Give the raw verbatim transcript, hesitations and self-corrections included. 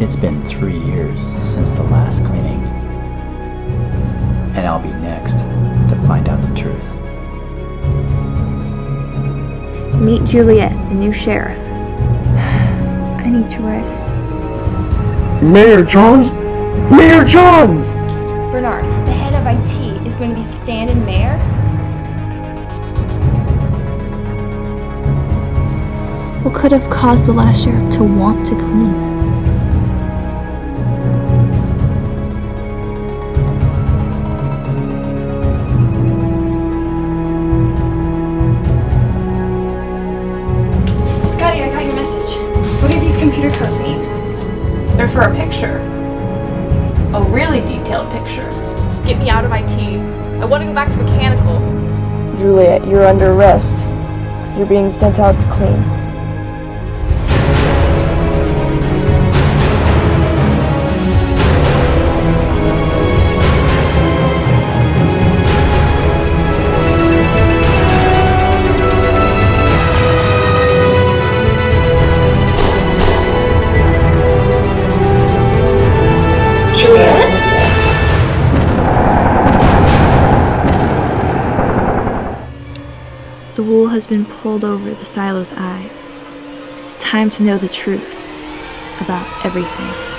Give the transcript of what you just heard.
It's been three years since the last cleaning, and I'll be next to find out the truth. Meet Juliet, the new sheriff. I need to rest. Mayor Johns! Mayor Johns! Bernard, the head of I T is going to be stand-in mayor? What could have caused the last sheriff to want to clean? Scotty, I got your message. What do these computer codes mean? They're for a picture. A really detailed picture. Get me out of I T. I want to go back to mechanical. Juliet, you're under arrest. You're being sent out to clean. The wool has been pulled over the silo's eyes. It's time to know the truth about everything.